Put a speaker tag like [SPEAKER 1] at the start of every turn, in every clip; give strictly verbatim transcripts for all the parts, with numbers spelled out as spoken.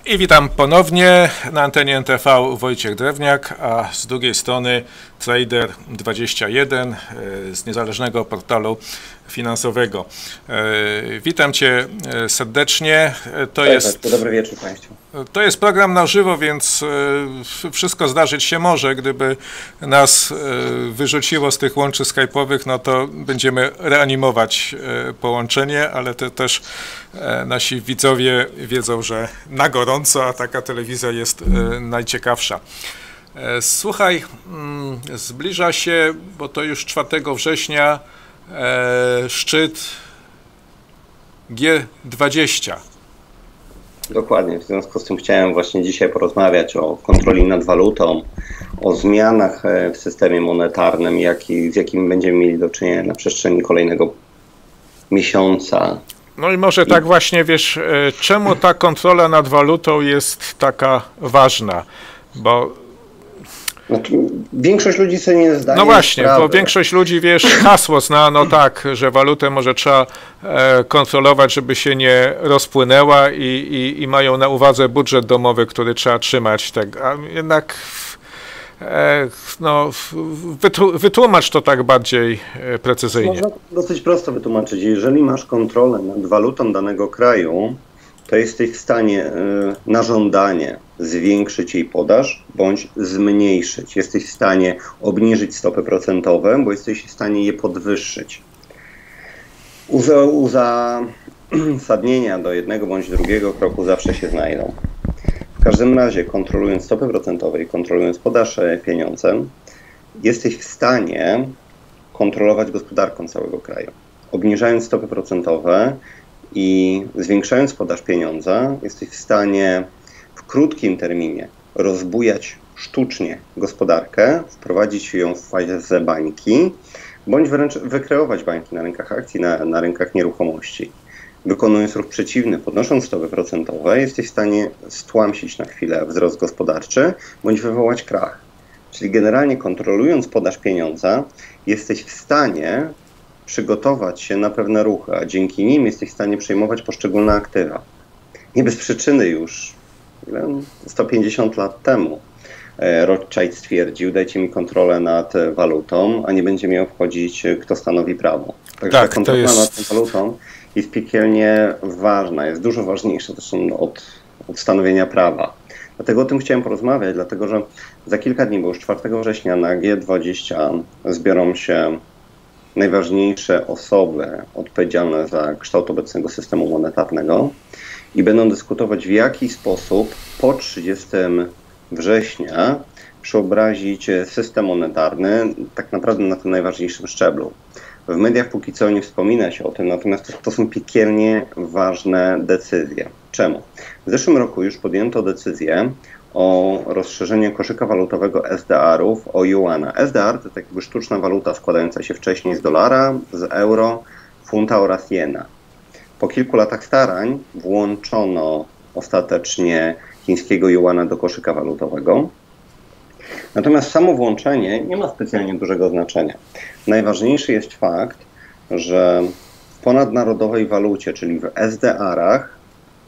[SPEAKER 1] I witam ponownie na antenie N T V Wojciech Drewniak, a z drugiej strony Trader dwadzieścia jeden z niezależnego portalu finansowego. Witam Cię serdecznie. To
[SPEAKER 2] Cześć,
[SPEAKER 1] jest,
[SPEAKER 2] dobry wieczór Państwu.
[SPEAKER 1] To jest program na żywo, więc wszystko zdarzyć się może. Gdyby nas wyrzuciło z tych łączy skype'owych, no to będziemy reanimować połączenie, ale to też nasi widzowie wiedzą, że na gorąco, a taka telewizja jest najciekawsza. Słuchaj, zbliża się, bo to już czwartego września, szczyt G dwadzieścia.
[SPEAKER 2] Dokładnie, w związku z tym chciałem właśnie dzisiaj porozmawiać o kontroli nad walutą, o zmianach w systemie monetarnym, jak i, z jakimi będziemy mieli do czynienia na przestrzeni kolejnego miesiąca.
[SPEAKER 1] No i może tak właśnie, wiesz, czemu ta kontrola nad walutą jest taka ważna, bo...
[SPEAKER 2] Znaczy, większość ludzi sobie nie zdaje
[SPEAKER 1] No właśnie,
[SPEAKER 2] sprawy.
[SPEAKER 1] bo większość ludzi, wiesz, hasło zna, no tak, że walutę może trzeba e, kontrolować, żeby się nie rozpłynęła i, i, i mają na uwadze budżet domowy, który trzeba trzymać. Tak, a jednak e, no, wytłumacz to tak bardziej precyzyjnie.
[SPEAKER 2] Można dosyć prosto wytłumaczyć. Jeżeli masz kontrolę nad walutą danego kraju, to jesteś w stanie y, na żądanie zwiększyć jej podaż bądź zmniejszyć. Jesteś w stanie obniżyć stopy procentowe, bo jesteś w stanie je podwyższyć. Uza, uzasadnienia do jednego bądź drugiego kroku zawsze się znajdą. W każdym razie, kontrolując stopy procentowe i kontrolując podaż pieniądzem, jesteś w stanie kontrolować gospodarkę całego kraju. Obniżając stopy procentowe i zwiększając podaż pieniądza, jesteś w stanie w krótkim terminie rozbujać sztucznie gospodarkę, wprowadzić ją w fazę bańki, bądź wręcz wykreować bańki na rynkach akcji, na, na rynkach nieruchomości. Wykonując ruch przeciwny, podnosząc stopy procentowe, jesteś w stanie stłamsić na chwilę wzrost gospodarczy, bądź wywołać krach. Czyli generalnie kontrolując podaż pieniądza, jesteś w stanie przygotować się na pewne ruchy, a dzięki nim jesteś w stanie przejmować poszczególne aktywa. Nie bez przyczyny już sto pięćdziesiąt lat temu Rothschild stwierdził: dajcie mi kontrolę nad walutą, a nie będzie mnie obchodzić, kto stanowi prawo. Także
[SPEAKER 1] tak,
[SPEAKER 2] kontrola
[SPEAKER 1] jest...
[SPEAKER 2] nad tą walutą jest piekielnie ważna, jest dużo ważniejsza zresztą od, od stanowienia prawa. Dlatego o tym chciałem porozmawiać, dlatego że za kilka dni, bo już czwartego września na G dwadzieścia zbiorą się najważniejsze osoby odpowiedzialne za kształt obecnego systemu monetarnego i będą dyskutować, w jaki sposób po trzydziestego września przeobrazić system monetarny tak naprawdę na tym najważniejszym szczeblu. W mediach póki co nie wspomina się o tym, natomiast to są piekielnie ważne decyzje. Czemu? W zeszłym roku już podjęto decyzję o rozszerzeniu koszyka walutowego S D R-ów o juana. S D R to tak jakby sztuczna waluta składająca się wcześniej z dolara, z euro, funta oraz jena. Po kilku latach starań włączono ostatecznie chińskiego juana do koszyka walutowego. Natomiast samo włączenie nie ma specjalnie dużego znaczenia. Najważniejszy jest fakt, że w ponadnarodowej walucie, czyli w S D R-ach,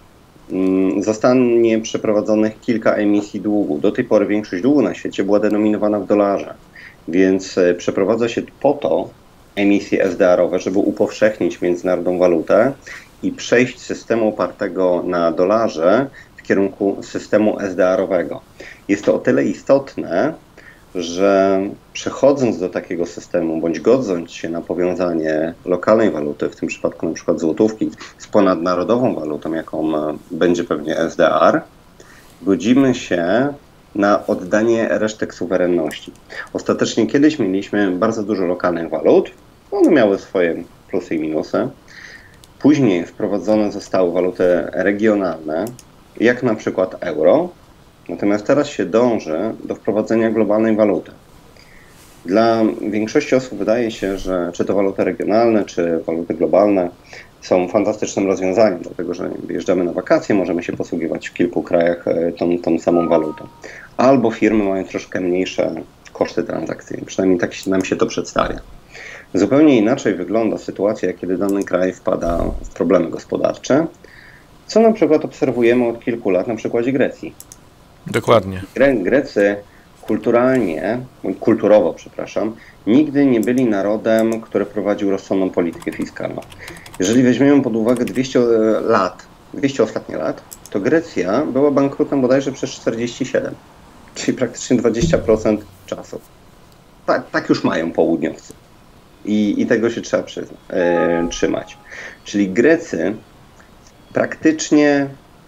[SPEAKER 2] zostanie przeprowadzonych kilka emisji długu. Do tej pory większość długu na świecie była denominowana w dolarze, więc przeprowadza się po to emisje S D R-owe, żeby upowszechnić międzynarodową walutę i przejść z systemu opartego na dolarze w kierunku systemu S D R-owego. Jest to o tyle istotne, że przechodząc do takiego systemu, bądź godząc się na powiązanie lokalnej waluty, w tym przypadku na przykład złotówki, z ponadnarodową walutą, jaką będzie pewnie S D R, godzimy się na oddanie resztek suwerenności. Ostatecznie kiedyś mieliśmy bardzo dużo lokalnych walut, one miały swoje plusy i minusy. Później wprowadzone zostały waluty regionalne, jak na przykład euro. Natomiast teraz się dąży do wprowadzenia globalnej waluty. Dla większości osób wydaje się, że czy to waluty regionalne, czy waluty globalne są fantastycznym rozwiązaniem, dlatego że wyjeżdżamy na wakacje, możemy się posługiwać w kilku krajach tą, tą samą walutą. Albo firmy mają troszkę mniejsze koszty transakcyjne, przynajmniej tak nam się to przedstawia. Zupełnie inaczej wygląda sytuacja, kiedy dany kraj wpada w problemy gospodarcze. Co na przykład obserwujemy od kilku lat na przykładzie Grecji.
[SPEAKER 1] Dokładnie.
[SPEAKER 2] Gre Grecy kulturalnie, kulturowo, przepraszam, nigdy nie byli narodem, który prowadził rozsądną politykę fiskalną. Jeżeli weźmiemy pod uwagę dwieście lat, dwieście ostatnich lat, to Grecja była bankrutem bodajże przez czterdzieści siedem, czyli praktycznie dwadzieścia procent czasu. Tak, tak już mają południowcy. I, i tego się trzeba przyzna, yy, trzymać. Czyli Grecy praktycznie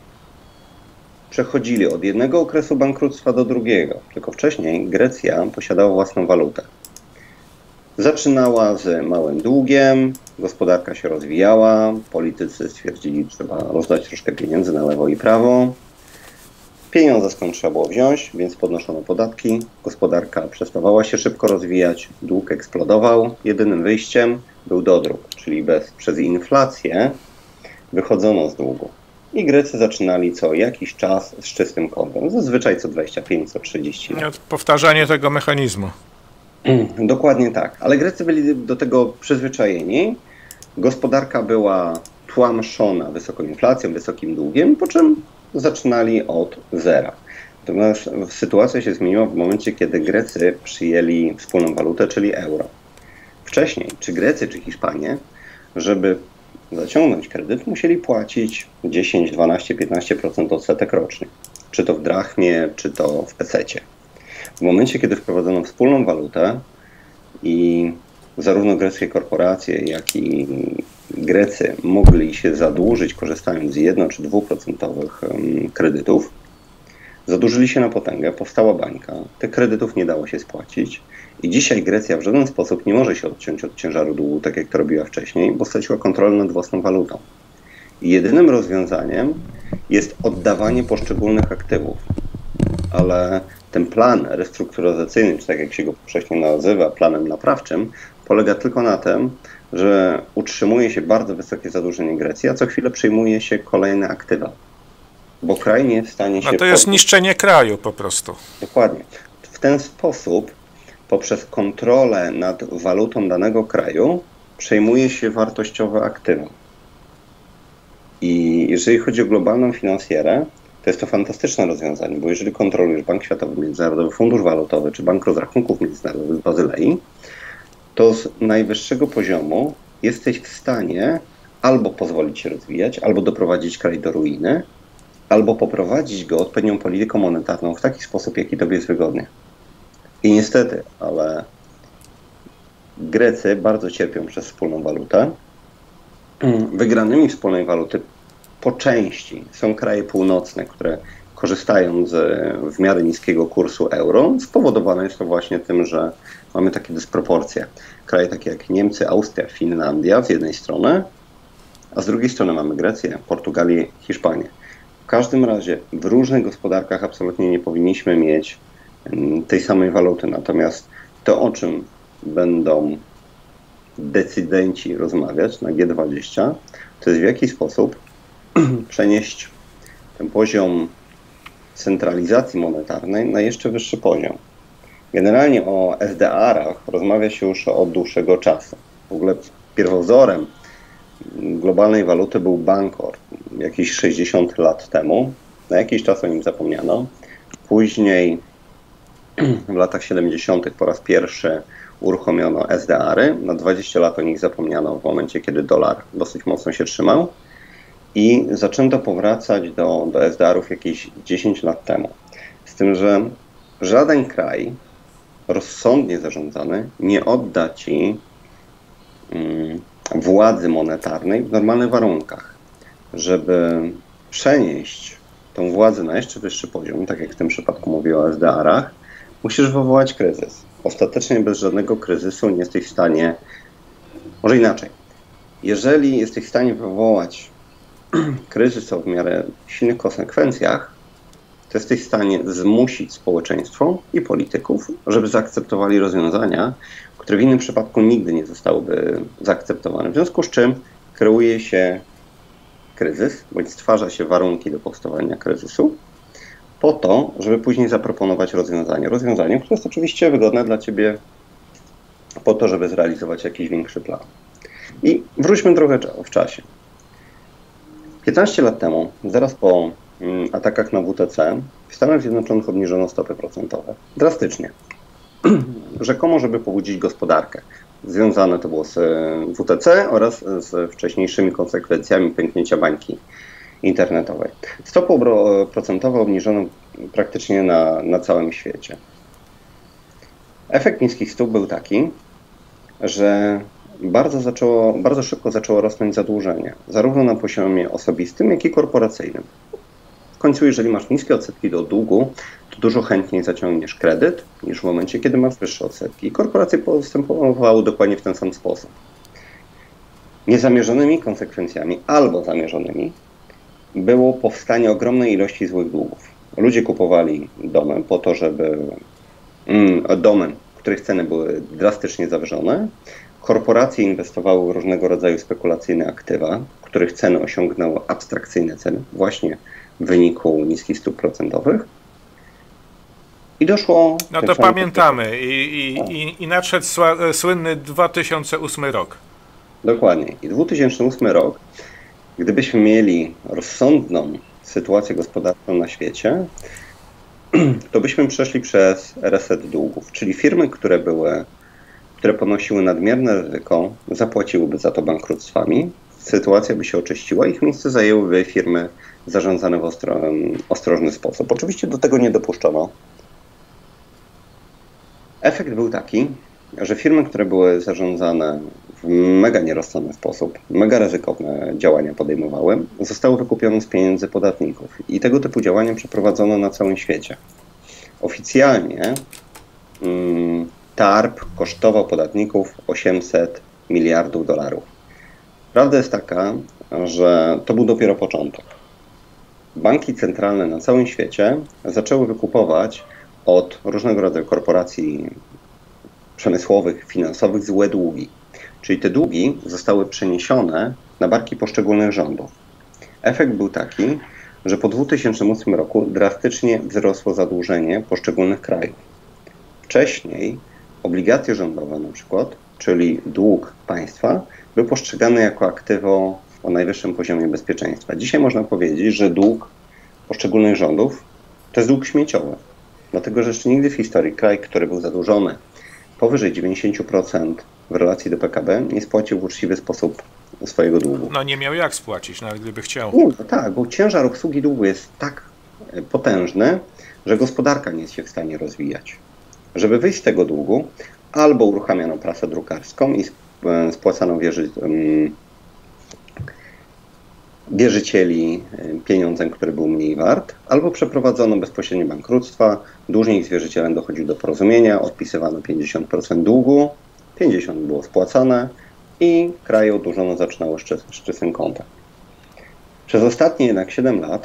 [SPEAKER 2] przechodzili od jednego okresu bankructwa do drugiego. Tylko wcześniej Grecja posiadała własną walutę. Zaczynała z małym długiem, gospodarka się rozwijała, politycy stwierdzili, że trzeba rozdać troszkę pieniędzy na lewo i prawo. Pieniądze skąd trzeba było wziąć, więc podnoszono podatki, gospodarka przestawała się szybko rozwijać, dług eksplodował. Jedynym wyjściem był dodruk, czyli bez, przez inflację wychodzono z długu. I Grecy zaczynali co jakiś czas z czystym kontem, zazwyczaj co dwadzieścia pięć, co trzydzieści lat.
[SPEAKER 1] Powtarzanie tego mechanizmu.
[SPEAKER 2] Dokładnie tak, ale Grecy byli do tego przyzwyczajeni. Gospodarka była tłamszona wysoką inflacją, wysokim długiem, po czym zaczynali od zera. Natomiast sytuacja się zmieniła w momencie, kiedy Grecy przyjęli wspólną walutę, czyli euro. Wcześniej, czy Grecy, czy Hiszpanie, żeby zaciągnąć kredyt, musieli płacić dziesięć, dwanaście, piętnaście procent odsetek rocznych. Czy to w drachmie, czy to w pesecie. W momencie, kiedy wprowadzono wspólną walutę i zarówno greckie korporacje, jak i Grecy mogli się zadłużyć, korzystając z jedno czy dwuprocentowych kredytów, zadłużyli się na potęgę, powstała bańka, tych kredytów nie dało się spłacić i dzisiaj Grecja w żaden sposób nie może się odciąć od ciężaru długu, tak jak to robiła wcześniej, bo straciła kontrolę nad własną walutą. I jedynym rozwiązaniem jest oddawanie poszczególnych aktywów, ale ten plan restrukturyzacyjny, czy tak jak się go wcześniej nazywa, planem naprawczym, polega tylko na tym, że utrzymuje się bardzo wysokie zadłużenie Grecji, a co chwilę przyjmuje się kolejne aktywa. Bo kraj nie jest w stanie się...
[SPEAKER 1] No to jest niszczenie kraju po prostu.
[SPEAKER 2] Dokładnie. W ten sposób, poprzez kontrolę nad walutą danego kraju, przejmuje się wartościowe aktywa. I jeżeli chodzi o globalną finansjerę, to jest to fantastyczne rozwiązanie, bo jeżeli kontrolujesz Bank Światowy, Międzynarodowy Fundusz Walutowy czy Bank Rozrachunków Międzynarodowych z Bazylei, to z najwyższego poziomu jesteś w stanie albo pozwolić się rozwijać, albo doprowadzić kraj do ruiny, albo poprowadzić go odpowiednią polityką monetarną w taki sposób, jaki tobie jest wygodny. I niestety, ale Grecy bardzo cierpią przez wspólną walutę. Wygranymi wspólnej waluty po części są kraje północne, które korzystają z w miarę niskiego kursu euro. Spowodowane jest to właśnie tym, że mamy takie dysproporcje. Kraje takie jak Niemcy, Austria, Finlandia z jednej strony, a z drugiej strony mamy Grecję, Portugalię, Hiszpanię. W każdym razie w różnych gospodarkach absolutnie nie powinniśmy mieć tej samej waluty. Natomiast to, o czym będą decydenci rozmawiać na G dwadzieścia, to jest w jaki sposób przenieść ten poziom centralizacji monetarnej na jeszcze wyższy poziom. Generalnie o S D R-ach rozmawia się już od dłuższego czasu. W ogóle pierwowzorem globalnej waluty był Bankor jakieś sześćdziesiąt lat temu. Na jakiś czas o nim zapomniano. Później w latach siedemdziesiątych po raz pierwszy uruchomiono S D R-y. Na dwadzieścia lat o nich zapomniano w momencie, kiedy dolar dosyć mocno się trzymał. I zaczęto powracać do, do S D R-ów jakieś dziesięć lat temu. Z tym, że żaden kraj rozsądnie zarządzany nie odda ci mm, władzy monetarnej w normalnych warunkach. Żeby przenieść tą władzę na jeszcze wyższy poziom, tak jak w tym przypadku mówię o S D R-ach, musisz wywołać kryzys. Ostatecznie bez żadnego kryzysu nie jesteś w stanie, może inaczej, jeżeli jesteś w stanie wywołać kryzys o w miarę silnych konsekwencjach, to jesteś w stanie zmusić społeczeństwo i polityków, żeby zaakceptowali rozwiązania, które w innym przypadku nigdy nie zostałyby zaakceptowane. W związku z czym kreuje się kryzys, bądź stwarza się warunki do powstawania kryzysu, po to, żeby później zaproponować rozwiązanie. Rozwiązanie, które jest oczywiście wygodne dla ciebie po to, żeby zrealizować jakiś większy plan. I wróćmy trochę w czasie. piętnaście lat temu, zaraz po mm, atakach na W T C, w Stanach Zjednoczonych obniżono stopy procentowe. Drastycznie. Rzekomo, żeby pobudzić gospodarkę. Związane to było z W T C oraz z wcześniejszymi konsekwencjami pęknięcia bańki internetowej. Stopy procentowe obniżono praktycznie na, na całym świecie. Efekt niskich stóp był taki, że bardzo, zaczęło, bardzo szybko zaczęło rosnąć zadłużenie, zarówno na poziomie osobistym, jak i korporacyjnym. W końcu, jeżeli masz niskie odsetki do długu, to dużo chętniej zaciągniesz kredyt niż w momencie, kiedy masz wyższe odsetki. I korporacje postępowały dokładnie w ten sam sposób. Niezamierzonymi konsekwencjami albo zamierzonymi było powstanie ogromnej ilości złych długów. Ludzie kupowali domy po to, żeby mm, domy, których ceny były drastycznie zawyżone. Korporacje inwestowały w różnego rodzaju spekulacyjne aktywa, których ceny osiągnęły abstrakcyjne ceny właśnie w wyniku niskich stóp procentowych. I doszło...
[SPEAKER 1] No to pamiętamy i, i, i, i nadszedł słynny dwa tysiące ósmy rok.
[SPEAKER 2] Dokładnie. I dwa tysiące ósmy rok, gdybyśmy mieli rozsądną sytuację gospodarczą na świecie, to byśmy przeszli przez reset długów, czyli firmy, które były, które ponosiły nadmierne ryzyko, zapłaciłyby za to bankructwami, sytuacja by się oczyściła, ich miejsce zajęłyby firmy zarządzane w ostro, ostrożny sposób. Oczywiście do tego nie dopuszczono. Efekt był taki, że firmy, które były zarządzane w mega nierozsądny sposób, mega ryzykowne działania podejmowały, zostały wykupione z pieniędzy podatników. I tego typu działania przeprowadzono na całym świecie. Oficjalnie mm, T A R P kosztował podatników osiemset miliardów dolarów. Prawda jest taka, że to był dopiero początek. Banki centralne na całym świecie zaczęły wykupować od różnego rodzaju korporacji przemysłowych, finansowych złe długi. Czyli te długi zostały przeniesione na barki poszczególnych rządów. Efekt był taki, że po dwa tysiące ósmym roku drastycznie wzrosło zadłużenie poszczególnych krajów. Wcześniej obligacje rządowe na przykład, czyli dług państwa, był postrzegany jako aktywo o najwyższym poziomie bezpieczeństwa. Dzisiaj można powiedzieć, że dług poszczególnych rządów to jest dług śmieciowy. Dlatego, że jeszcze nigdy w historii kraj, który był zadłużony powyżej dziewięćdziesiąt procent w relacji do P K B, nie spłacił w uczciwy sposób swojego długu.
[SPEAKER 1] No nie miał jak spłacić, nawet gdyby chciał.
[SPEAKER 2] Nie, no tak, bo ciężar obsługi długu jest tak potężny, że gospodarka nie jest się w stanie rozwijać. Żeby wyjść z tego długu, albo uruchamiano prasę drukarską i spłacano wierzy, wierzycieli pieniądzem, który był mniej wart, albo przeprowadzono bezpośrednie bankructwa, dłużnik z wierzycielem dochodził do porozumienia, odpisywano pięćdziesiąt procent długu, pięćdziesiąt procent było spłacane i kraje oddłużone zaczynały z czystym kontem. Przez ostatnie jednak siedem lat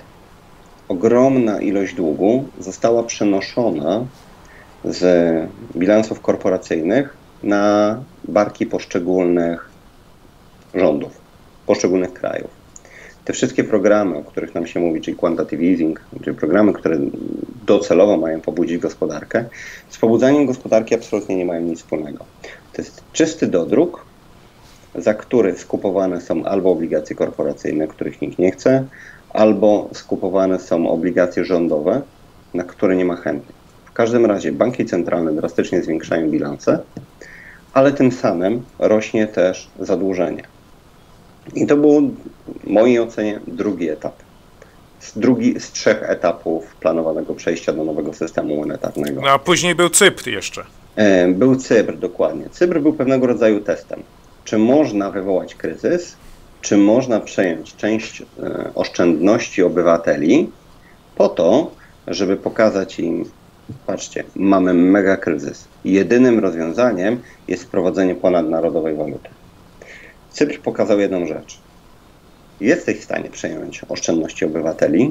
[SPEAKER 2] ogromna ilość długu została przenoszona z bilansów korporacyjnych na barki poszczególnych rządów, poszczególnych krajów. Te wszystkie programy, o których nam się mówi, czyli quantitative easing, czyli programy, które docelowo mają pobudzić gospodarkę, z pobudzaniem gospodarki absolutnie nie mają nic wspólnego. To jest czysty dodruk, za który skupowane są albo obligacje korporacyjne, których nikt nie chce, albo skupowane są obligacje rządowe, na które nie ma chętnych. W każdym razie banki centralne drastycznie zwiększają bilanse, ale tym samym rośnie też zadłużenie. I to był w mojej ocenie drugi etap. Z, drugi, z trzech etapów planowanego przejścia do nowego systemu monetarnego.
[SPEAKER 1] No a później był Cypr jeszcze.
[SPEAKER 2] Był Cypr, dokładnie. Cypr był pewnego rodzaju testem. Czy można wywołać kryzys, czy można przejąć część oszczędności obywateli po to, żeby pokazać im, patrzcie, mamy mega kryzys. Jedynym rozwiązaniem jest wprowadzenie ponadnarodowej waluty. Cypr pokazał jedną rzecz. Jesteś w stanie przejąć oszczędności obywateli,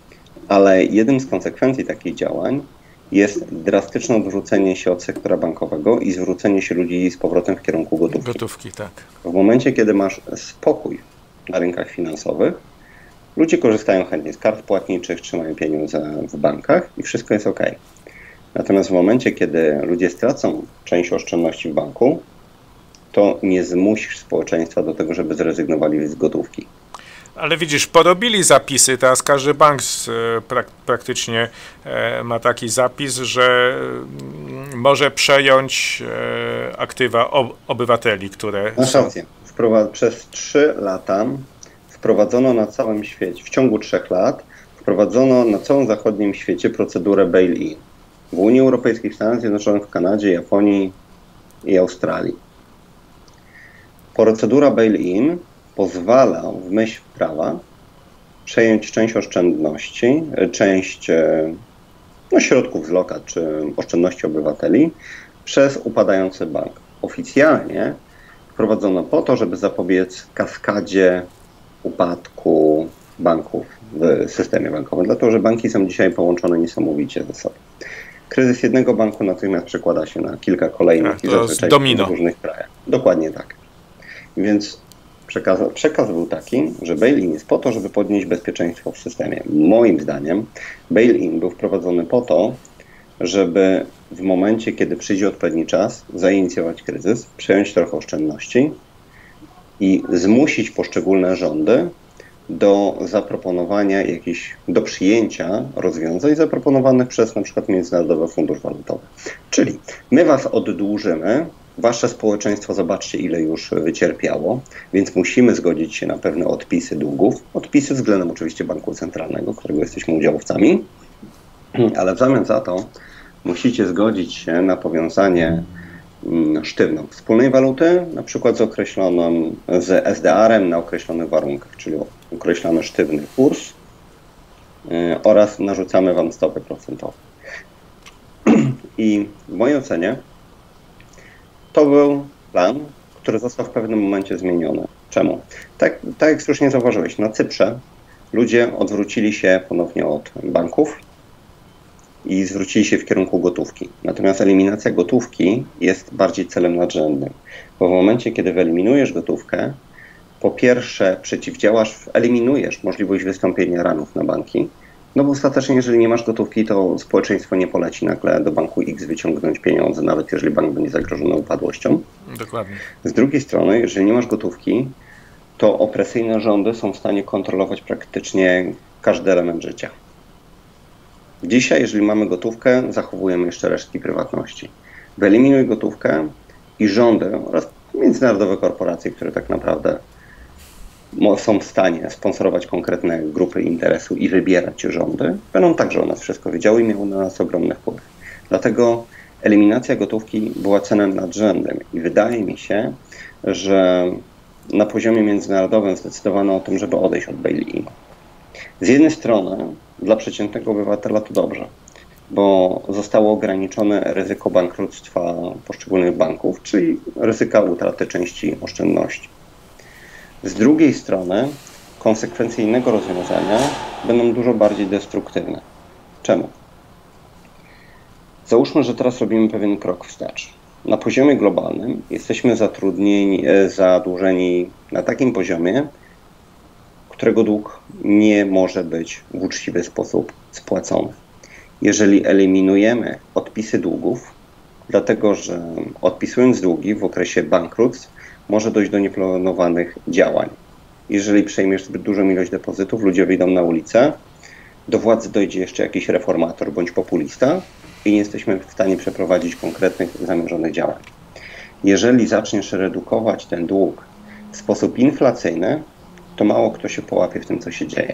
[SPEAKER 2] ale jednym z konsekwencji takich działań jest drastyczne odwrócenie się od sektora bankowego i zwrócenie się ludzi z powrotem w kierunku gotówki.
[SPEAKER 1] Gotówki, tak.
[SPEAKER 2] W momencie, kiedy masz spokój na rynkach finansowych, ludzie korzystają chętnie z kart płatniczych, trzymają pieniądze w bankach i wszystko jest ok. Natomiast w momencie, kiedy ludzie stracą część oszczędności w banku, to nie zmusisz społeczeństwa do tego, żeby zrezygnowali z gotówki.
[SPEAKER 1] Ale widzisz, porobili zapisy, teraz każdy bank z, prak, praktycznie e, ma taki zapis, że m, może przejąć e, aktywa ob, obywateli, które
[SPEAKER 2] Masz
[SPEAKER 1] są...
[SPEAKER 2] rację. Wprowa- przez trzy lata wprowadzono na całym świecie, w ciągu trzech lat, wprowadzono na całym zachodnim świecie procedurę bail-in. W Unii Europejskiej, w Stanach Zjednoczonych, w Kanadzie, Japonii i Australii. Procedura bail-in pozwala w myśl prawa przejąć część oszczędności, część no, środków z lokat czy oszczędności obywateli przez upadający bank. Oficjalnie wprowadzono po to, żeby zapobiec kaskadzie upadku banków w systemie bankowym, dlatego że banki są dzisiaj połączone niesamowicie ze sobą. Kryzys jednego banku natychmiast przekłada się na kilka kolejnych
[SPEAKER 1] tak,
[SPEAKER 2] i
[SPEAKER 1] to
[SPEAKER 2] zazwyczaj
[SPEAKER 1] domino.
[SPEAKER 2] w różnych krajach. Dokładnie tak. Więc przekaz, przekaz był taki, że bail-in jest po to, żeby podnieść bezpieczeństwo w systemie. Moim zdaniem bail-in był wprowadzony po to, żeby w momencie, kiedy przyjdzie odpowiedni czas, zainicjować kryzys, przejąć trochę oszczędności i zmusić poszczególne rządy do zaproponowania jakichś, do przyjęcia rozwiązań zaproponowanych przez na przykład Międzynarodowy Fundusz Walutowy. Czyli my was oddłużymy, wasze społeczeństwo zobaczcie ile już wycierpiało, więc musimy zgodzić się na pewne odpisy długów, odpisy względem oczywiście Banku Centralnego, którego jesteśmy udziałowcami, ale w zamian za to musicie zgodzić się na powiązanie sztywną wspólnej waluty, na przykład z określonym, z S D R-em na określonych warunkach, czyli określamy sztywny kurs yy, oraz narzucamy wam stopy procentowe. I w mojej ocenie to był plan, który został w pewnym momencie zmieniony. Czemu? Tak, tak jak słusznie zauważyłeś, na Cyprze ludzie odwrócili się ponownie od banków i zwrócili się w kierunku gotówki. Natomiast eliminacja gotówki jest bardziej celem nadrzędnym. Bo w momencie, kiedy wyeliminujesz gotówkę, po pierwsze przeciwdziałasz, eliminujesz możliwość wystąpienia ranów na banki, no bo ostatecznie, jeżeli nie masz gotówki, to społeczeństwo nie poleci nagle do banku X wyciągnąć pieniądze, nawet jeżeli bank będzie zagrożony upadłością.
[SPEAKER 1] Dokładnie.
[SPEAKER 2] Z drugiej strony, jeżeli nie masz gotówki, to opresyjne rządy są w stanie kontrolować praktycznie każdy element życia. Dzisiaj, jeżeli mamy gotówkę, zachowujemy jeszcze resztki prywatności. Wyeliminuj gotówkę i rządy oraz międzynarodowe korporacje, które tak naprawdę są w stanie sponsorować konkretne grupy interesu i wybierać rządy, będą także o nas wszystko wiedziały i miały na nas ogromny wpływ. Dlatego eliminacja gotówki była celem nadrzędnym i wydaje mi się, że na poziomie międzynarodowym zdecydowano o tym, żeby odejść od bail-in. Z jednej strony dla przeciętnego obywatela to dobrze, bo zostało ograniczone ryzyko bankructwa poszczególnych banków, czyli ryzyka utraty części oszczędności. Z drugiej strony konsekwencje innego rozwiązania będą dużo bardziej destruktywne. Czemu? Załóżmy, że teraz robimy pewien krok wstecz. Na poziomie globalnym jesteśmy zatrudnieni, zadłużeni na takim poziomie, którego dług nie może być w uczciwy sposób spłacony. Jeżeli eliminujemy odpisy długów, dlatego że odpisując długi w okresie bankructw może dojść do nieplanowanych działań. Jeżeli przejmiesz zbyt dużą ilość depozytów, ludzie wyjdą na ulicę, do władzy dojdzie jeszcze jakiś reformator bądź populista i nie jesteśmy w stanie przeprowadzić konkretnych zamierzonych działań. Jeżeli zaczniesz redukować ten dług w sposób inflacyjny, to mało kto się połapie w tym, co się dzieje.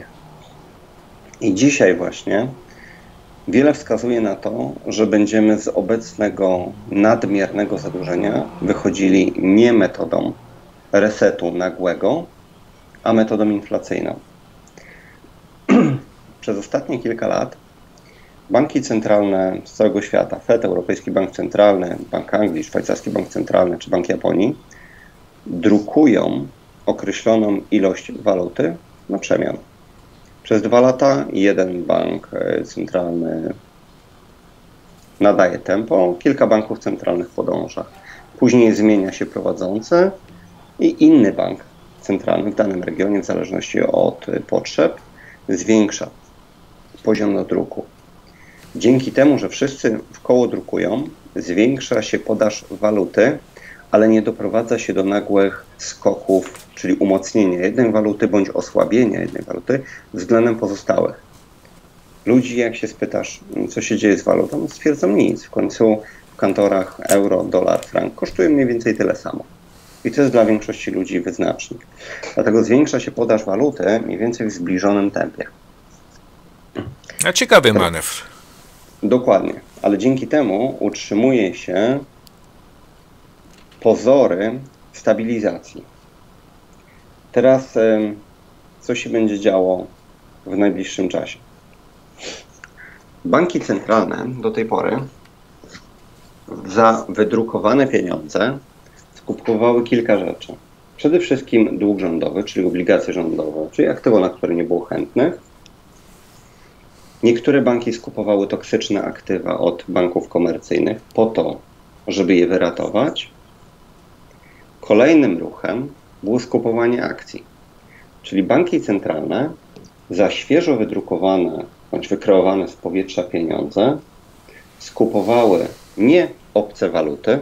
[SPEAKER 2] I dzisiaj właśnie wiele wskazuje na to, że będziemy z obecnego nadmiernego zadłużenia wychodzili nie metodą resetu nagłego, a metodą inflacyjną. Przez ostatnie kilka lat banki centralne z całego świata, Fed, Europejski Bank Centralny, Bank Anglii, Szwajcarski Bank Centralny czy Bank Japonii, drukują określoną ilość waluty na przemian. Przez dwa lata jeden bank centralny nadaje tempo, kilka banków centralnych podąża. Później zmienia się prowadzący i inny bank centralny w danym regionie, w zależności od potrzeb, zwiększa poziom nadruku. Dzięki temu, że wszyscy w koło drukują, zwiększa się podaż waluty, ale nie doprowadza się do nagłych skoków, czyli umocnienia jednej waluty bądź osłabienia jednej waluty względem pozostałych. Ludzi, jak się spytasz, co się dzieje z walutą, stwierdzą nic. W końcu w kantorach euro, dolar, frank kosztuje mniej więcej tyle samo. I to jest dla większości ludzi wyznacznik. Dlatego zwiększa się podaż waluty mniej więcej w zbliżonym tempie.
[SPEAKER 1] A ciekawy manewr.
[SPEAKER 2] Dokładnie, ale dzięki temu utrzymuje się pozory stabilizacji. Teraz co się będzie działo w najbliższym czasie? Banki centralne do tej pory za wydrukowane pieniądze skupowały kilka rzeczy. Przede wszystkim dług rządowy, czyli obligacje rządowe, czyli aktywo, na które nie było chętnych. Niektóre banki skupowały toksyczne aktywa od banków komercyjnych po to, żeby je wyratować. Kolejnym ruchem było skupowanie akcji, czyli banki centralne za świeżo wydrukowane bądź wykreowane z powietrza pieniądze skupowały nie obce waluty,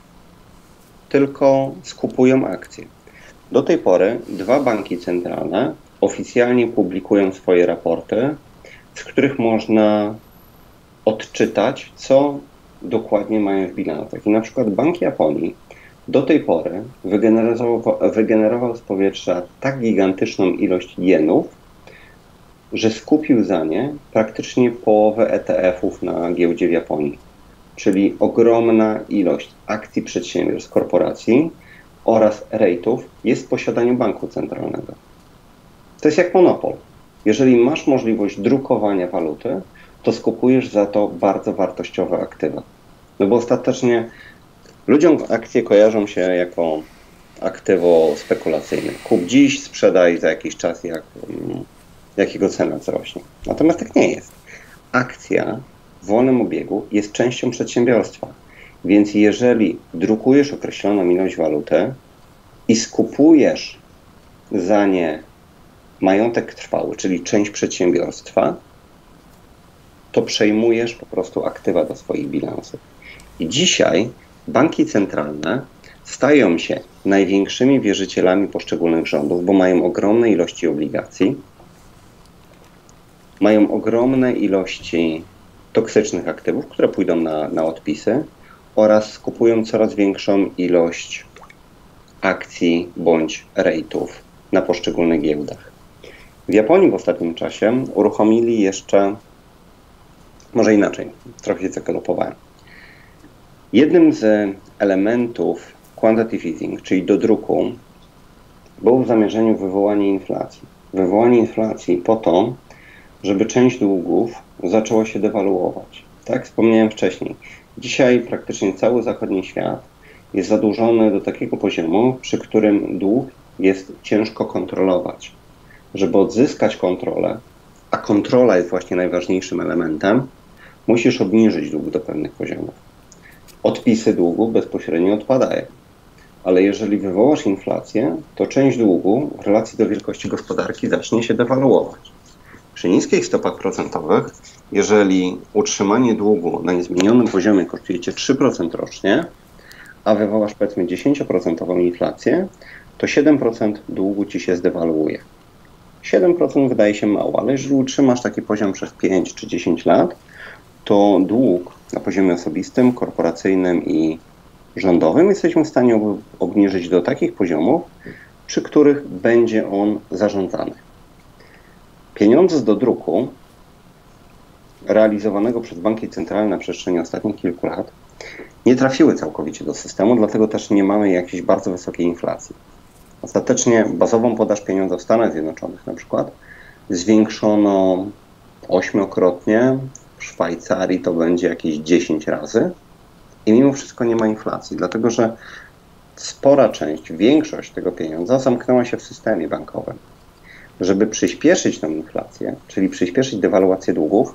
[SPEAKER 2] tylko skupują akcje. Do tej pory dwa banki centralne oficjalnie publikują swoje raporty, z których można odczytać, co dokładnie mają w bilansach. I na przykład Bank Japonii do tej pory wygenerował, wygenerował z powietrza tak gigantyczną ilość jenów, że skupił za nie praktycznie połowę E T F-ów na giełdzie w Japonii. Czyli ogromna ilość akcji przedsiębiorstw, korporacji oraz rejtów jest w posiadaniu banku centralnego. To jest jak monopol. Jeżeli masz możliwość drukowania waluty, to skupujesz za to bardzo wartościowe aktywa. No bo ostatecznie ludziom akcje kojarzą się jako aktywo spekulacyjne. Kup dziś, sprzedaj za jakiś czas, jak, jak jego cena wzrośnie. Natomiast tak nie jest. Akcja w wolnym obiegu jest częścią przedsiębiorstwa. Więc jeżeli drukujesz określoną ilość waluty i skupujesz za nie majątek trwały, czyli część przedsiębiorstwa, to przejmujesz po prostu aktywa do swoich bilansów. I dzisiaj banki centralne stają się największymi wierzycielami poszczególnych rządów, bo mają ogromne ilości obligacji, mają ogromne ilości toksycznych aktywów, które pójdą na, na odpisy oraz skupują coraz większą ilość akcji bądź rejtów na poszczególnych giełdach. W Japonii w ostatnim czasie uruchomili jeszcze, może inaczej, trochę się zagalopowałem. Jednym z elementów quantitative easing, czyli dodruku, było w zamierzeniu wywołanie inflacji. Wywołanie inflacji po to, żeby część długów zaczęła się dewaluować. Tak jak wspomniałem wcześniej, dzisiaj praktycznie cały zachodni świat jest zadłużony do takiego poziomu, przy którym dług jest ciężko kontrolować. Żeby odzyskać kontrolę, a kontrola jest właśnie najważniejszym elementem, musisz obniżyć dług do pewnych poziomów. Odpisy długu bezpośrednio odpadają. Ale jeżeli wywołasz inflację, to część długu w relacji do wielkości gospodarki zacznie się dewaluować. Przy niskich stopach procentowych, jeżeli utrzymanie długu na niezmienionym poziomie kosztuje Cię trzy procent rocznie, a wywołasz powiedzmy dziesięć procent inflację, to siedem procent długu Ci się zdewaluuje. siedem procent wydaje się mało, ale jeżeli utrzymasz taki poziom przez pięć czy dziesięć lat, to dług na poziomie osobistym, korporacyjnym i rządowym jesteśmy w stanie obniżyć do takich poziomów, przy których będzie on zarządzany. Pieniądze z dodruku realizowanego przez banki centralne na przestrzeni ostatnich kilku lat nie trafiły całkowicie do systemu, dlatego też nie mamy jakiejś bardzo wysokiej inflacji. Ostatecznie bazową podaż pieniądza w Stanach Zjednoczonych na przykład zwiększono ośmiokrotnie, w Szwajcarii to będzie jakieś dziesięć razy i mimo wszystko nie ma inflacji, dlatego że spora część, większość tego pieniądza zamknęła się w systemie bankowym. Żeby przyspieszyć tę inflację, czyli przyspieszyć dewaluację długów,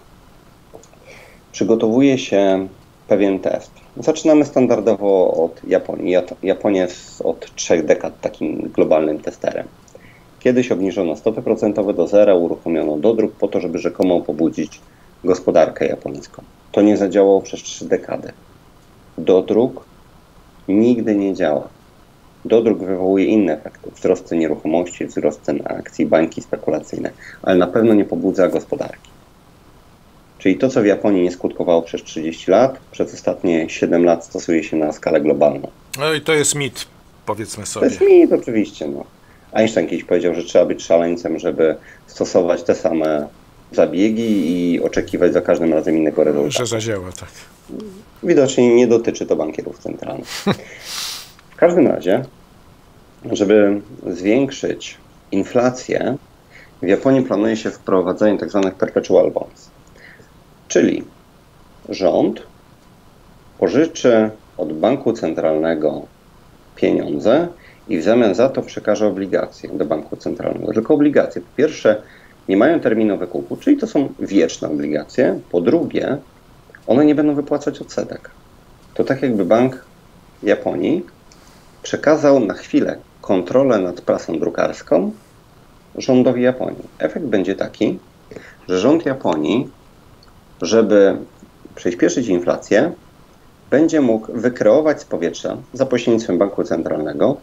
[SPEAKER 2] przygotowuje się pewien test. Zaczynamy standardowo od Japonii. Japonia jest od trzech dekad takim globalnym testerem. Kiedyś obniżono stopy procentowe do zera, uruchomiono dodruk po to, żeby rzekomo pobudzić gospodarkę japońską. To nie zadziałało przez trzy dekady. Dodruk nigdy nie działa. Dodruk wywołuje inne efekty. Wzrost cen nieruchomości, wzrost cen akcji, bańki spekulacyjne, ale na pewno nie pobudza gospodarki. Czyli to, co w Japonii nie skutkowało przez trzydzieści lat, przez ostatnie siedem lat stosuje się na skalę globalną.
[SPEAKER 1] No i to jest mit, powiedzmy sobie.
[SPEAKER 2] To jest mit oczywiście. No. Einstein kiedyś powiedział, że trzeba być szaleńcem, żeby stosować te same zabiegi i oczekiwać za każdym razem innego rezultatu.
[SPEAKER 1] Że zadziała, tak.
[SPEAKER 2] Widocznie nie dotyczy to bankierów centralnych. W każdym razie, żeby zwiększyć inflację, w Japonii planuje się wprowadzenie tzw. perpetual bonds. Czyli rząd pożyczy od banku centralnego pieniądze i w zamian za to przekaże obligacje do banku centralnego. Tylko obligacje, po pierwsze, nie mają terminu wykupu, czyli to są wieczne obligacje. Po drugie, one nie będą wypłacać odsetek. To tak jakby Bank Japonii przekazał na chwilę kontrolę nad prasą drukarską rządowi Japonii. Efekt będzie taki, że rząd Japonii, żeby przyspieszyć inflację, będzie mógł wykreować z powietrza za pośrednictwem banku centralnego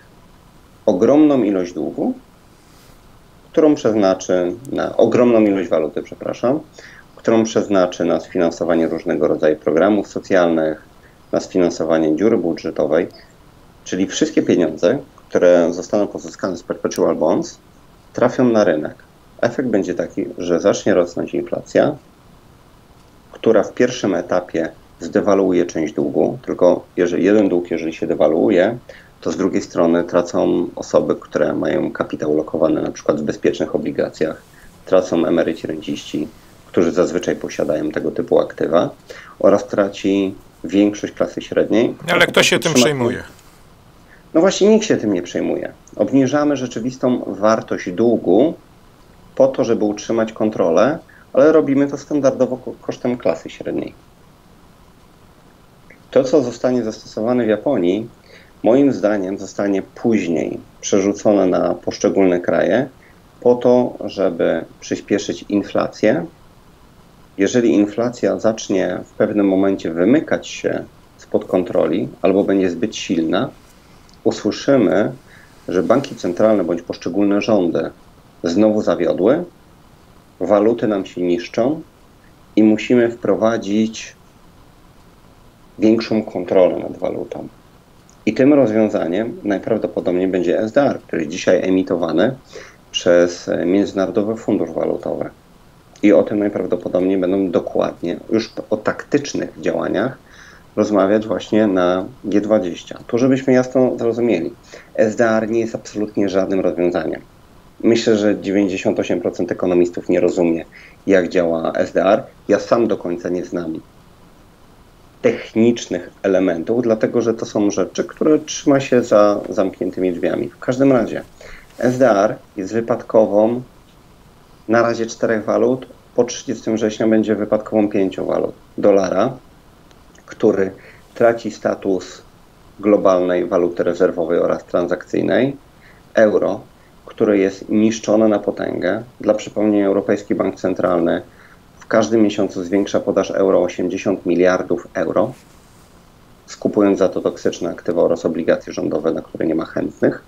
[SPEAKER 2] ogromną ilość długu, którą przeznaczy na ogromną ilość waluty, przepraszam, którą przeznaczy na sfinansowanie różnego rodzaju programów socjalnych, na sfinansowanie dziury budżetowej, czyli wszystkie pieniądze, które zostaną pozyskane z perpetual bonds, trafią na rynek. Efekt będzie taki, że zacznie rosnąć inflacja, która w pierwszym etapie zdewaluuje część długu, tylko jeżeli jeden dług, jeżeli się dewaluuje, to z drugiej strony tracą osoby, które mają kapitał lokowany na przykład w bezpiecznych obligacjach, tracą emeryci, renciści, którzy zazwyczaj posiadają tego typu aktywa, oraz traci większość klasy średniej.
[SPEAKER 1] Ale kto się tym przejmuje?
[SPEAKER 2] No właśnie nikt się tym nie przejmuje. Obniżamy rzeczywistą wartość długu po to, żeby utrzymać kontrolę, ale robimy to standardowo kosztem klasy średniej. To, co zostanie zastosowane w Japonii, moim zdaniem zostanie później przerzucone na poszczególne kraje po to, żeby przyspieszyć inflację. Jeżeli inflacja zacznie w pewnym momencie wymykać się spod kontroli albo będzie zbyt silna, usłyszymy, że banki centralne bądź poszczególne rządy znowu zawiodły, waluty nam się niszczą i musimy wprowadzić większą kontrolę nad walutą. I tym rozwiązaniem najprawdopodobniej będzie S D R, który jest dzisiaj emitowany przez Międzynarodowy Fundusz Walutowy. I o tym najprawdopodobniej będą dokładnie, już o taktycznych działaniach, rozmawiać właśnie na G dwadzieścia. Tu, żebyśmy jasno zrozumieli, S D R nie jest absolutnie żadnym rozwiązaniem. Myślę, że dziewięćdziesiąt osiem procent ekonomistów nie rozumie, jak działa S D R. Ja sam do końca nie znam technicznych elementów, dlatego że to są rzeczy, które trzyma się za zamkniętymi drzwiami. W każdym razie S D R jest wypadkową na razie czterech walut, po trzydziestego września będzie wypadkową pięciu walut. Dolara, który traci status globalnej waluty rezerwowej oraz transakcyjnej, euro, które jest niszczone na potęgę. Dla przypomnienia, Europejski Bank Centralny w każdym miesiącu zwiększa podaż euro o osiemdziesiąt miliardów euro, skupując za to toksyczne aktywa oraz obligacje rządowe, na które nie ma chętnych.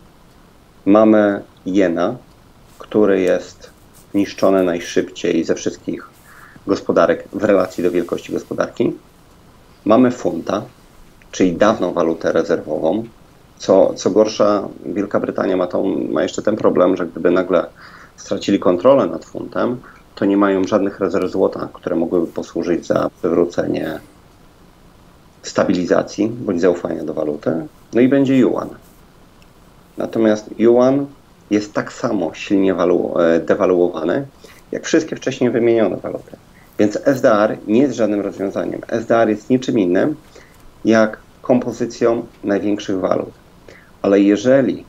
[SPEAKER 2] Mamy jena, który jest niszczony najszybciej ze wszystkich gospodarek w relacji do wielkości gospodarki. Mamy funta, czyli dawną walutę rezerwową. Co, co gorsza, Wielka Brytania ma, tą, ma jeszcze ten problem, że gdyby nagle stracili kontrolę nad funtem, to nie mają żadnych rezerw złota, które mogłyby posłużyć za przywrócenie stabilizacji bądź zaufania do waluty. No i będzie juan. Natomiast juan jest tak samo silnie walu, dewaluowany, jak wszystkie wcześniej wymienione waluty. Więc S D R nie jest żadnym rozwiązaniem. S D R jest niczym innym, jak kompozycją największych walut. Ale jeżeli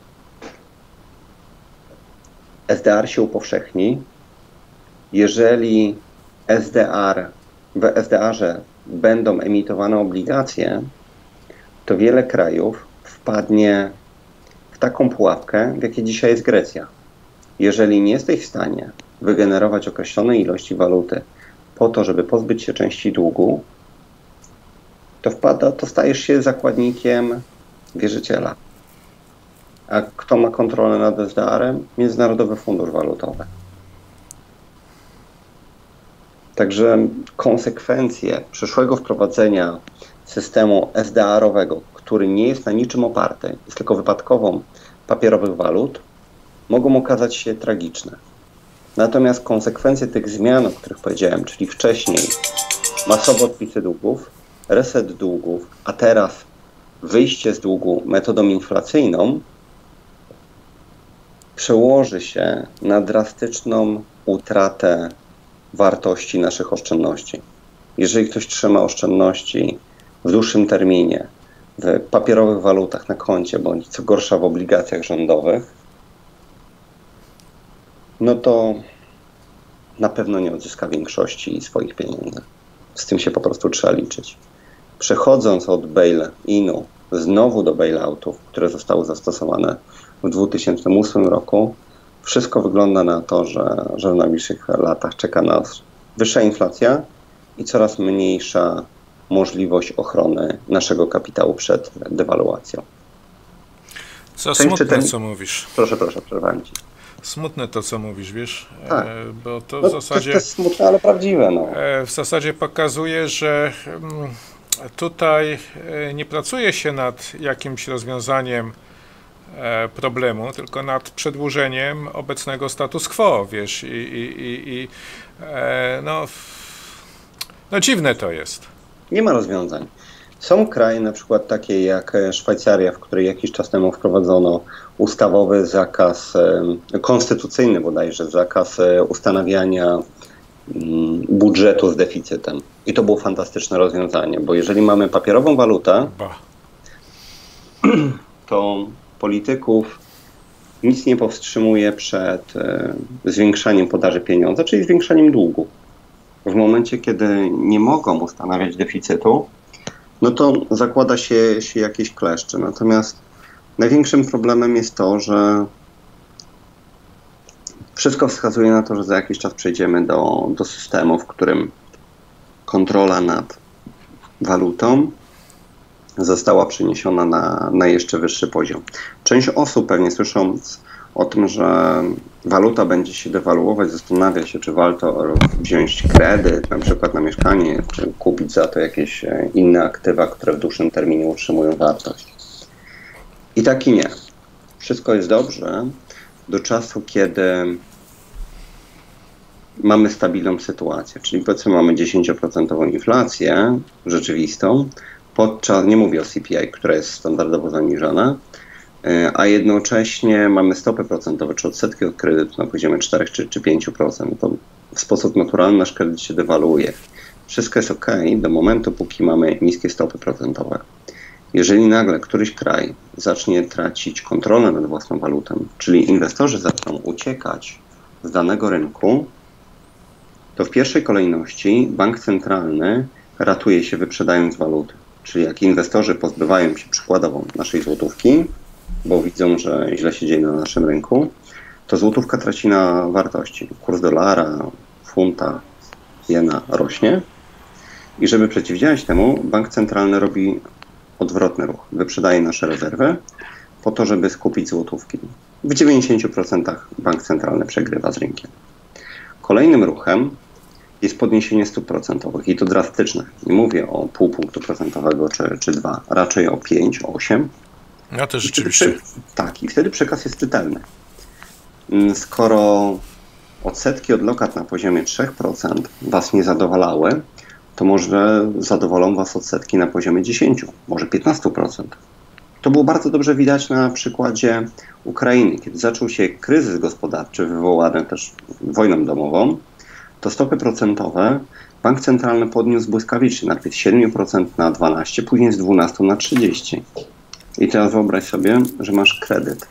[SPEAKER 2] S D R się upowszechni, jeżeli S D R, w S D R-ze będą emitowane obligacje, to wiele krajów wpadnie w taką pułapkę, w jakiej dzisiaj jest Grecja. Jeżeli nie jesteś w stanie wygenerować określonej ilości waluty po to, żeby pozbyć się części długu, to wpada, to stajesz się zakładnikiem wierzyciela. A kto ma kontrolę nad S D R-em? Międzynarodowy Fundusz Walutowy. Także konsekwencje przyszłego wprowadzenia systemu S D R-owego, który nie jest na niczym oparty, jest tylko wypadkową papierowych walut, mogą okazać się tragiczne. Natomiast konsekwencje tych zmian, o których powiedziałem, czyli wcześniej masowe odpisy długów, reset długów, a teraz wyjście z długu metodą inflacyjną, przełoży się na drastyczną utratę wartości naszych oszczędności. Jeżeli ktoś trzyma oszczędności w dłuższym terminie, w papierowych walutach na koncie, bądź co gorsza w obligacjach rządowych, no to na pewno nie odzyska większości swoich pieniędzy. Z tym się po prostu trzeba liczyć. Przechodząc od bail-inu znowu do bail-outów, które zostały zastosowane w dwa tysiące ósmym roku, wszystko wygląda na to, że, że w najbliższych latach czeka nas wyższa inflacja i coraz mniejsza możliwość ochrony naszego kapitału przed dewaluacją.
[SPEAKER 1] Co smutne, ten... co mówisz.
[SPEAKER 2] Proszę, proszę, przerwałem ci.
[SPEAKER 1] Smutne to, co mówisz, wiesz,
[SPEAKER 2] tak.
[SPEAKER 1] bo to w
[SPEAKER 2] no,
[SPEAKER 1] zasadzie...
[SPEAKER 2] To jest smutne, ale prawdziwe. No.
[SPEAKER 1] W zasadzie pokazuje, że tutaj nie pracuje się nad jakimś rozwiązaniem problemu, tylko nad przedłużeniem obecnego status quo, wiesz, i, i, i, i no, no dziwne to jest.
[SPEAKER 2] Nie ma rozwiązań. Są kraje, na przykład takie jak Szwajcaria, w której jakiś czas temu wprowadzono ustawowy zakaz, konstytucyjny bodajże, zakaz ustanawiania budżetu z deficytem. I to było fantastyczne rozwiązanie, bo jeżeli mamy papierową walutę, bah. to polityków nic nie powstrzymuje przed zwiększaniem podaży pieniądza, czyli zwiększaniem długu. W momencie, kiedy nie mogą ustanawiać deficytu, no to zakłada się, się jakieś kleszcze. Natomiast największym problemem jest to, że wszystko wskazuje na to, że za jakiś czas przejdziemy do, do systemu, w którym kontrola nad walutą została przeniesiona na, na jeszcze wyższy poziom. Część osób, pewnie słysząc o tym, że waluta będzie się dewaluować, zastanawia się, czy warto wziąć kredyt, na przykład na mieszkanie, czy kupić za to jakieś inne aktywa, które w dłuższym terminie utrzymują wartość. I tak i nie. Wszystko jest dobrze do czasu, kiedy mamy stabilną sytuację, czyli powiedzmy mamy dziesięcioprocentową inflację rzeczywistą, podczas, nie mówię o C P I, która jest standardowo zaniżona, a jednocześnie mamy stopy procentowe, czy odsetki od kredytu na poziomie cztery czy, czy pięć procent. To w sposób naturalny nasz kredyt się dewaluuje. Wszystko jest ok do momentu, póki mamy niskie stopy procentowe. Jeżeli nagle któryś kraj zacznie tracić kontrolę nad własną walutą, czyli inwestorzy zaczną uciekać z danego rynku, to w pierwszej kolejności bank centralny ratuje się wyprzedając waluty. Czyli jak inwestorzy pozbywają się przykładowo naszej złotówki, bo widzą, że źle się dzieje na naszym rynku, to złotówka traci na wartości. Kurs dolara, funta, jena rośnie. I żeby przeciwdziałać temu, bank centralny robi odwrotny ruch. Wyprzedaje nasze rezerwy po to, żeby skupić złotówki. W dziewięćdziesięciu procentach bank centralny przegrywa z rynkiem. Kolejnym ruchem jest podniesienie stóp procentowych i to drastyczne. Nie mówię o pół punktu procentowego czy, czy dwa, raczej o pięć, osiem.
[SPEAKER 1] Ja też rzeczywiście.
[SPEAKER 2] Tak, i wtedy przekaz jest czytelny. Skoro odsetki od lokat na poziomie trzy procent Was nie zadowalały, to może zadowolą Was odsetki na poziomie dziesięć, może piętnaście procent. To było bardzo dobrze widać na przykładzie Ukrainy. Kiedy zaczął się kryzys gospodarczy wywołany też wojną domową, to stopy procentowe bank centralny podniósł błyskawicznie, najpierw z siedem procent na dwanaście procent, później z dwanaście procent na trzydzieści procent. I teraz wyobraź sobie, że masz kredyt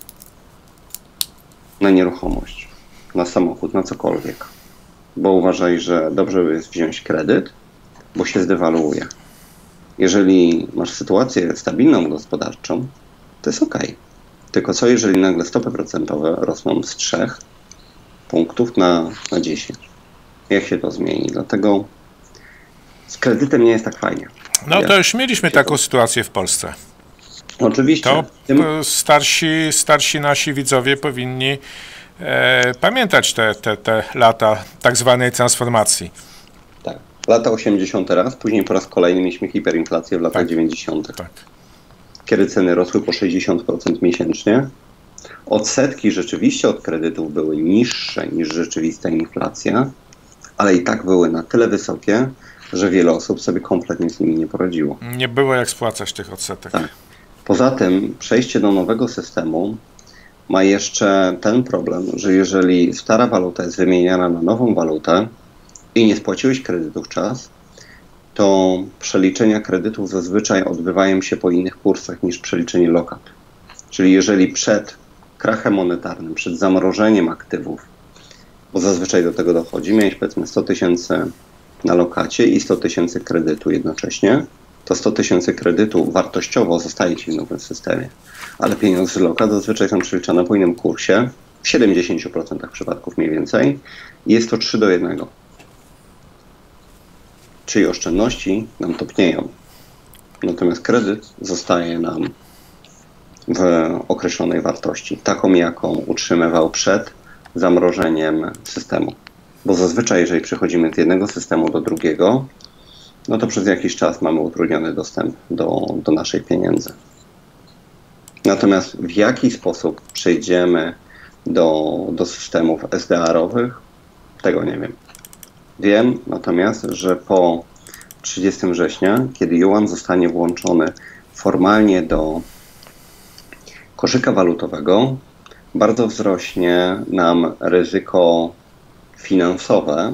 [SPEAKER 2] na nieruchomość, na samochód, na cokolwiek. Bo uważaj, że dobrze jest wziąć kredyt, bo się zdewaluuje. Jeżeli masz sytuację stabilną gospodarczą, to jest ok. Tylko co, jeżeli nagle stopy procentowe rosną z trzech punktów na, na dziesięć? Jak się to zmieni? Dlatego z kredytem nie jest tak fajnie.
[SPEAKER 1] No to już mieliśmy taką sytuację w Polsce.
[SPEAKER 2] Oczywiście.
[SPEAKER 1] To
[SPEAKER 2] Tym...
[SPEAKER 1] starsi, starsi nasi widzowie powinni e, pamiętać te, te, te lata tak zwanej transformacji.
[SPEAKER 2] Tak. Lata osiemdziesiąte raz, później po raz kolejny mieliśmy hiperinflację w latach
[SPEAKER 1] tak.
[SPEAKER 2] dziewięćdziesiątych.
[SPEAKER 1] Tak.
[SPEAKER 2] Kiedy ceny rosły po sześćdziesiąt procent miesięcznie. Odsetki rzeczywiście od kredytów były niższe niż rzeczywista inflacja, ale i tak były na tyle wysokie, że wiele osób sobie kompletnie z nimi nie poradziło.
[SPEAKER 1] Nie było jak spłacać tych odsetek.
[SPEAKER 2] Tak. Poza tym przejście do nowego systemu ma jeszcze ten problem, że jeżeli stara waluta jest wymieniana na nową walutę i nie spłaciłeś kredytu w czas, to przeliczenia kredytów zazwyczaj odbywają się po innych kursach niż przeliczenie lokat. Czyli jeżeli przed krachem monetarnym, przed zamrożeniem aktywów, bo zazwyczaj do tego dochodzi, miałeś powiedzmy sto tysięcy na lokacie i sto tysięcy kredytu jednocześnie, to sto tysięcy kredytu wartościowo zostaje ci w nowym systemie. Ale pieniądze z lokat zazwyczaj są przeliczane po innym kursie, w siedemdziesięciu procentach przypadków mniej więcej, i jest to trzy do jednego. Czyli oszczędności nam topnieją. Natomiast kredyt zostaje nam w określonej wartości, taką jaką utrzymywał przed zamrożeniem systemu. Bo zazwyczaj, jeżeli przechodzimy z jednego systemu do drugiego, no to przez jakiś czas mamy utrudniony dostęp do, do naszych pieniędzy. Natomiast w jaki sposób przejdziemy do, do systemów S D R-owych, tego nie wiem. Wiem natomiast, że po trzydziestego września, kiedy juan zostanie włączony formalnie do koszyka walutowego, bardzo wzrośnie nam ryzyko finansowe,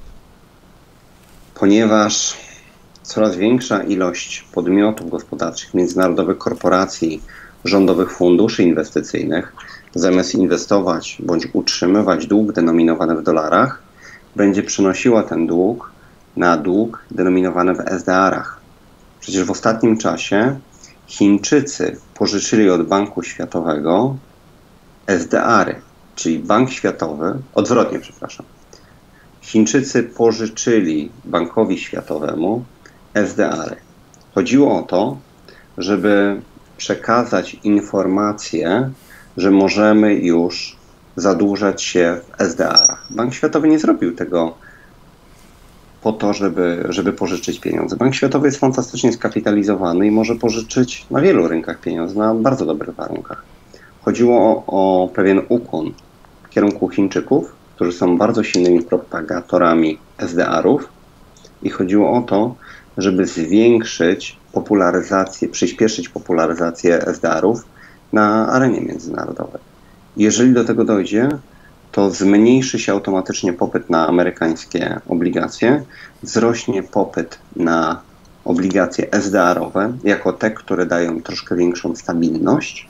[SPEAKER 2] ponieważ coraz większa ilość podmiotów gospodarczych, międzynarodowych korporacji, rządowych funduszy inwestycyjnych, zamiast inwestować bądź utrzymywać dług denominowany w dolarach, będzie przenosiła ten dług na dług denominowany w S D R-ach. Przecież w ostatnim czasie Chińczycy pożyczyli od Banku Światowego S D R-y, czyli Bank Światowy, odwrotnie, przepraszam. Chińczycy pożyczyli Bankowi Światowemu S D R-y. Chodziło o to, żeby przekazać informację, że możemy już zadłużać się w S D R-ach. Bank Światowy nie zrobił tego po to, żeby, żeby pożyczyć pieniądze. Bank Światowy jest fantastycznie skapitalizowany i może pożyczyć na wielu rynkach pieniądze na bardzo dobrych warunkach. Chodziło o, o pewien ukłon w kierunku Chińczyków, którzy są bardzo silnymi propagatorami S D R-ów, i chodziło o to, żeby zwiększyć popularyzację, przyspieszyć popularyzację S D R-ów na arenie międzynarodowej. Jeżeli do tego dojdzie, to zmniejszy się automatycznie popyt na amerykańskie obligacje, wzrośnie popyt na obligacje S D R-owe, jako te, które dają troszkę większą stabilność.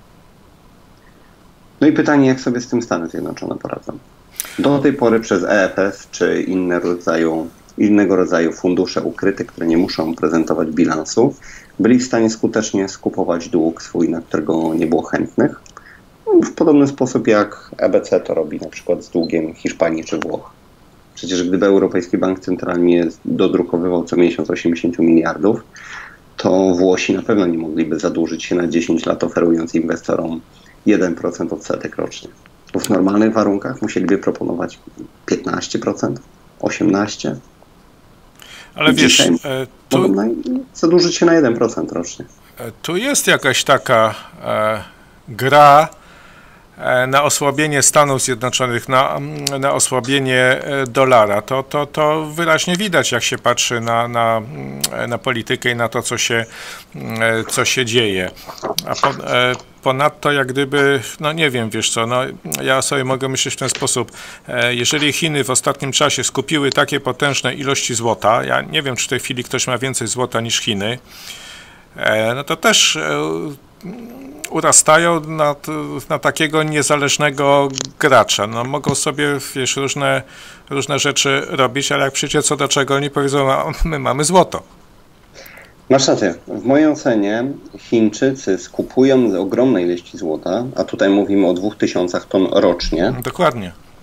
[SPEAKER 2] No i pytanie, jak sobie z tym Stany Zjednoczone poradzą. Do tej pory przez E F S czy inne rodzaju, innego rodzaju fundusze ukryte, które nie muszą prezentować bilansu, byli w stanie skutecznie skupować dług swój, na którego nie było chętnych, w podobny sposób jak E B C to robi na przykład z długiem Hiszpanii czy Włoch. Przecież gdyby Europejski Bank Centralny dodrukowywał co miesiąc osiemdziesiąt miliardów, to Włosi na pewno nie mogliby zadłużyć się na dziesięć lat, oferując inwestorom jeden procent odsetek rocznie. Bo w normalnych warunkach musieliby proponować piętnaście procent, osiemnaście procent.
[SPEAKER 1] Ale wiesz,
[SPEAKER 2] tu, mogą zadłużyć się na jeden procent rocznie.
[SPEAKER 1] Tu jest jakaś taka e, gra e, na osłabienie Stanów Zjednoczonych, na, na osłabienie dolara. To, to, to wyraźnie widać, jak się patrzy na, na, na politykę i na to, co się, co się dzieje. A po, e, Ponadto, jak gdyby, no nie wiem, wiesz co, no ja sobie mogę myśleć w ten sposób, e, jeżeli Chiny w ostatnim czasie skupiły takie potężne ilości złota, ja nie wiem, czy w tej chwili ktoś ma więcej złota niż Chiny, e, no to też e, urastają na, na takiego niezależnego gracza. No mogą sobie, wiesz, różne, różne rzeczy robić, ale jak przyjdzie co do czego, oni powiedzą, a my mamy złoto.
[SPEAKER 2] Masz rację. W mojej ocenie Chińczycy skupują ogromne ilości złota, a tutaj mówimy o dwóch tysiącach ton rocznie.
[SPEAKER 1] Dokładnie.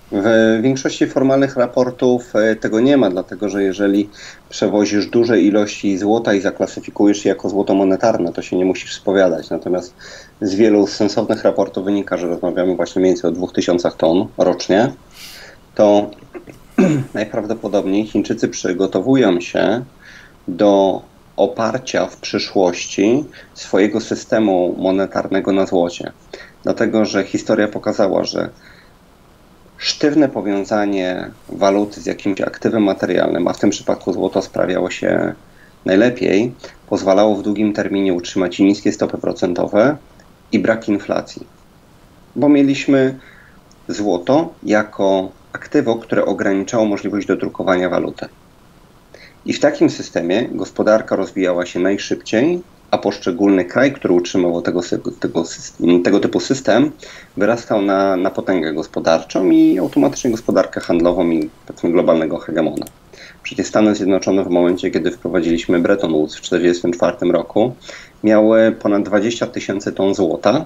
[SPEAKER 2] W większości formalnych raportów tego nie ma, dlatego że jeżeli przewozisz duże ilości złota i zaklasyfikujesz je jako złoto monetarne, to się nie musisz spowiadać. Natomiast z wielu sensownych raportów wynika, że rozmawiamy właśnie mniej więcej o dwóch tysiącach ton rocznie, to najprawdopodobniej Chińczycy przygotowują się do oparcia w przyszłości swojego systemu monetarnego na złocie. Dlatego że historia pokazała, że sztywne powiązanie waluty z jakimś aktywem materialnym, a w tym przypadku złoto sprawiało się najlepiej, pozwalało w długim terminie utrzymać niskie stopy procentowe i brak inflacji. Bo mieliśmy złoto jako aktywo, które ograniczało możliwość dodrukowania waluty. I w takim systemie gospodarka rozwijała się najszybciej, a poszczególny kraj, który utrzymywał tego, tego, tego typu system, wyrastał na, na potęgę gospodarczą i automatycznie gospodarkę handlową i powiedzmy globalnego hegemona. Przecież Stany Zjednoczone w momencie, kiedy wprowadziliśmy Bretton Woods w tysiąc dziewięćset czterdziestym czwartym roku, miały ponad dwadzieścia tysięcy ton złota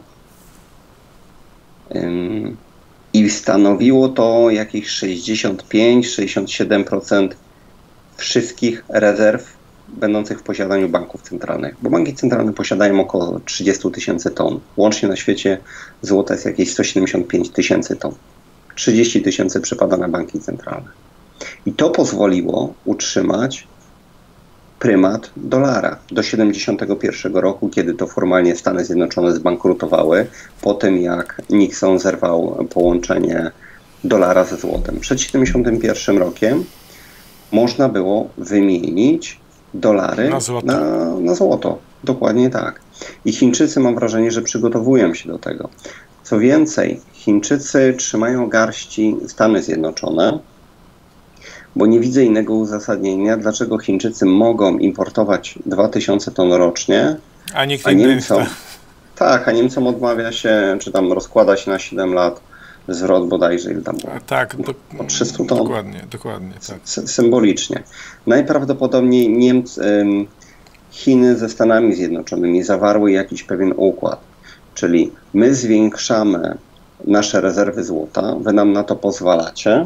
[SPEAKER 2] ym, i stanowiło to jakieś sześćdziesiąt pięć do sześćdziesięciu siedmiu procent wszystkich rezerw będących w posiadaniu banków centralnych, bo banki centralne posiadają około trzydzieści tysięcy ton. Łącznie na świecie złota jest jakieś sto siedemdziesiąt pięć tysięcy ton. trzydzieści tysięcy przypada na banki centralne. I to pozwoliło utrzymać prymat dolara do siedemdziesiątego pierwszego roku, kiedy to formalnie Stany Zjednoczone zbankrutowały, po tym jak Nixon zerwał połączenie dolara ze złotem. Przed siedemdziesiątym pierwszym rokiem można było wymienić dolary
[SPEAKER 1] na złoto.
[SPEAKER 2] Na, na złoto. Dokładnie tak. I Chińczycy, mam wrażenie, że przygotowują się do tego. Co więcej, Chińczycy trzymają garści Stany Zjednoczone, bo nie widzę innego uzasadnienia, dlaczego Chińczycy mogą importować dwa tysiące ton rocznie,
[SPEAKER 1] a, nikt
[SPEAKER 2] a Niemcom, tak, a Niemcom odmawia się, czy tam rozkłada się na siedem lat zwrot bodajże, ile tam było?
[SPEAKER 1] Tak, do,
[SPEAKER 2] o trzysta ton.
[SPEAKER 1] Dokładnie, dokładnie. Tak.
[SPEAKER 2] Symbolicznie. Najprawdopodobniej Niemcy, Chiny ze Stanami Zjednoczonymi zawarły jakiś pewien układ, czyli my zwiększamy nasze rezerwy złota, wy nam na to pozwalacie,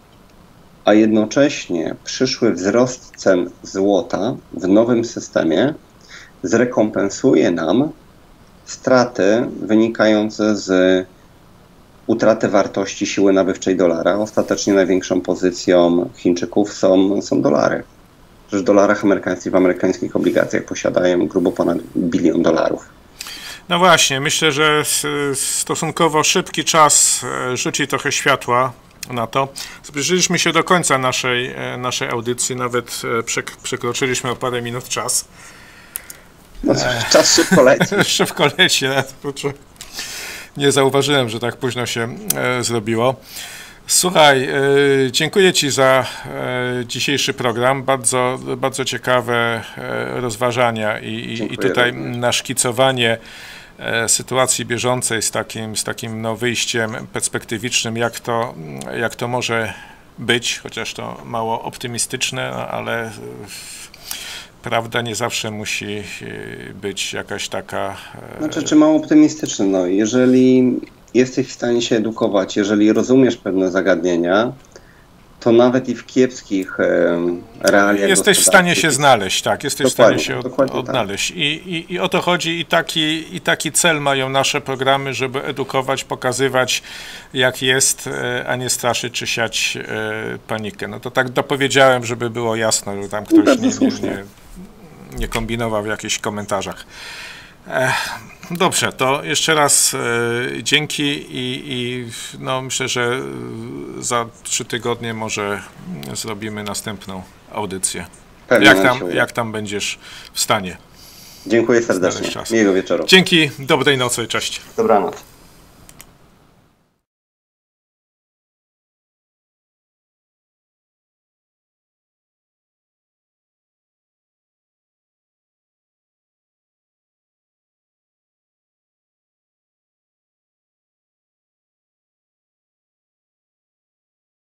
[SPEAKER 2] a jednocześnie przyszły wzrost cen złota w nowym systemie zrekompensuje nam straty wynikające z utraty wartości siły nabywczej dolara. Ostatecznie największą pozycją Chińczyków są, są dolary. Przecież w dolarach amerykańskich, w amerykańskich obligacjach posiadają grubo ponad bilion dolarów.
[SPEAKER 1] No właśnie, myślę, że stosunkowo szybki czas rzuci trochę światła na to. Zbliżyliśmy się do końca naszej, naszej audycji, nawet przekroczyliśmy o parę minut czas.
[SPEAKER 2] No cóż, czas szybko leci.
[SPEAKER 1] Szybko leci, nie zauważyłem, że tak późno się e, zrobiło. Słuchaj, e, dziękuję Ci za e, dzisiejszy program. Bardzo, bardzo ciekawe e, rozważania i, i, i tutaj również naszkicowanie e, sytuacji bieżącej z takim, z takim no, wyjściem perspektywicznym, jak to, jak to może być, chociaż to mało optymistyczne, no, ale prawda nie zawsze musi być jakaś taka...
[SPEAKER 2] Znaczy, czy mało optymistyczne? No, jeżeli jesteś w stanie się edukować, jeżeli rozumiesz pewne zagadnienia, to nawet i w kiepskich e, realiach
[SPEAKER 1] jesteś w stanie się znaleźć, tak, jesteś
[SPEAKER 2] dokładnie,
[SPEAKER 1] w stanie się od, odnaleźć.
[SPEAKER 2] Tak.
[SPEAKER 1] I, i, I o to chodzi, i taki, i taki cel mają nasze programy, żeby edukować, pokazywać jak jest, a nie straszyć czy siać e, panikę. No to tak dopowiedziałem, żeby było jasno, że tam ktoś nie, nie, nie, nie kombinował w jakichś komentarzach. Dobrze, to jeszcze raz e, dzięki i, i no, myślę, że za trzy tygodnie może zrobimy następną audycję.
[SPEAKER 2] Pewnie
[SPEAKER 1] jak tam, jak tam będziesz w stanie.
[SPEAKER 2] Dziękuję serdecznie. Miłego wieczoru.
[SPEAKER 1] Dzięki, dobrej nocy, cześć.
[SPEAKER 2] Dobranoc.